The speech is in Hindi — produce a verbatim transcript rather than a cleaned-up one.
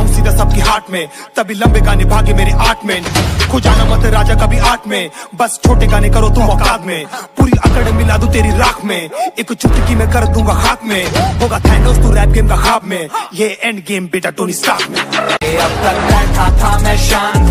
सीधा सबकी हाथ में, तभी लंबे गाने भागे मेरे आठ में। खो जाना मत राजा कभी आठ में, बस छोटे गाने करो तुम औकात में। पूरी अकड़ मिला दूं तेरी राख में, एक चुटकी में कर दूंगा खाक में। होगा थैनोस तू रैप गेम का ख्वाब में, ये एंड गेम बेटा टोनी स्टार्क में। अब तक बैठा था मैं शांत